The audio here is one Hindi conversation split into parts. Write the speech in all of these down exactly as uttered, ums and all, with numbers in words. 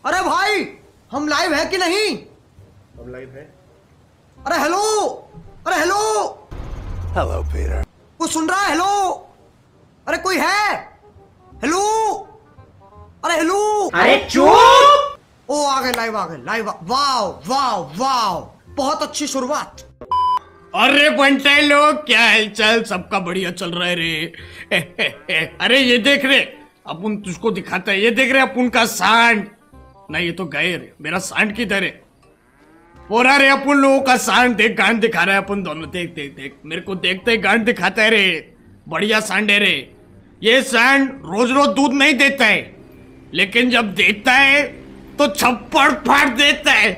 अरे भाई हम लाइव है कि नहीं? हम लाइव है। अरे हेलो, अरे हेलो हेलो पीटर, कोई सुन रहा है? हेलो, अरे कोई है? हेलो, अरे हेलो, अरे चुप। ओ आ गए, लाइव आ गए, लाइव। वाओ वाओ वाओ, बहुत अच्छी शुरुआत। अरे बंटे लोग, क्या हालचाल? सबका बढ़िया चल रहा है रे। अरे ये देख रे, अपन तुझको दिखाता है, ये देख रहे अपन का सांड। नहीं ये तो गए रे, मेरा सांड किधर है? बोरा रे, अपन लोगों का सांड देख, गांड दिखा रहा है अपन दोनों। देख देख देख, मेरे को देखते ही गांड दिखाता है रे। बढ़िया सांड है रे। ये सांड रोज रोज दूध नहीं देता है, लेकिन जब देता है तो छप्पड़ फाड़ देता है।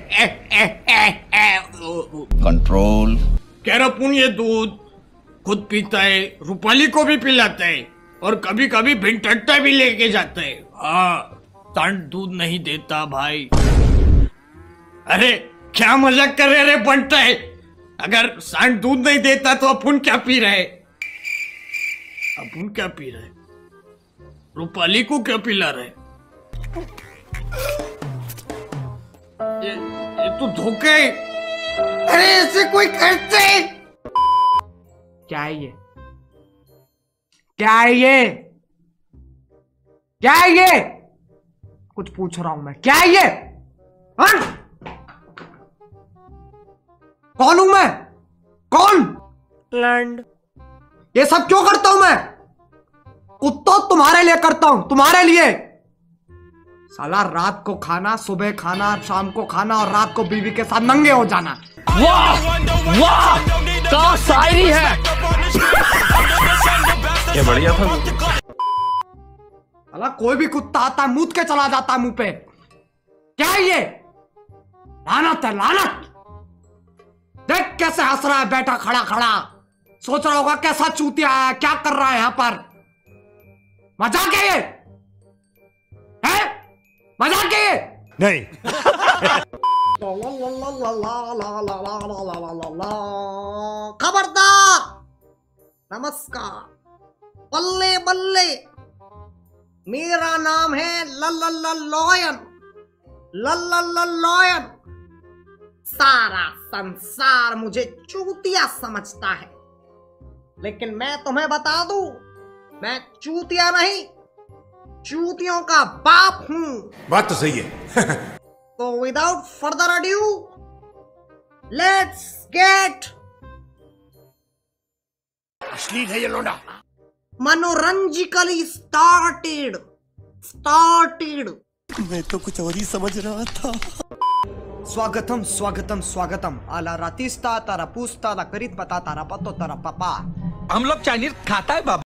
कंट्रोल। कह रहा अपन ये दूध खुद पीता है, रूपाली को भी पिलाता है, और कभी कभी भिंटट्टा भी लेके जाता है। हाँ, सांड दूध नहीं देता भाई। अरे क्या मजाक कर रहे रे बंटा है? अगर सांड दूध नहीं देता तो अपन क्या पी रहे? अपन क्या पी रहे? रूपाली को क्या पिला रहे? ये, ये तो धोखा है। अरे ऐसे कोई करते? क्या है ये? क्या है ये? क्या है ये? कुछ पूछ रहा हूं मैं, क्या है ये? हाँ? कौन हूं मैं? कौन? लैंड। ये सब क्यों करता हूं मैं? कुत्तों, तुम्हारे लिए करता हूं, तुम्हारे लिए। साला रात को खाना, सुबह खाना, शाम को खाना, और रात को बीवी के साथ नंगे हो जाना। वाह वाह, क्या शायरी है। ये बढ़िया था। साला कोई भी कुत्ता आता है मूत के चला जाता है मुंह पे। क्या है ये? लानत है, लानत। देख कैसे हंस रहा है बैठा खड़ा खड़ा। सोच रहा होगा कैसा चूतिया है, क्या कर रहा है यहां पर। मजाक है ये? है मजाक है ये? नहीं। खबरदार, नमस्कार, बल्ले बल्ले। मेरा नाम है लॉयन, लॉयन। सारा संसार मुझे चूतिया समझता है, लेकिन मैं तुम्हें बता दूं, मैं चूतिया नहीं, चूतियों का बाप हूं। बात तो सही है। तो without further adieu, let's get अश्लील है ये लोंडा। मनोरंजिकली स्टार्टेड स्टार्टेड मैं तो कुछ और ही समझ रहा था। स्वागतम स्वागतम स्वागतम। आला रातीस्ता तारा पूछता ला करीत पता तारा पतो तारा पापा। हम लोग चाइनीज खाता है बाबा।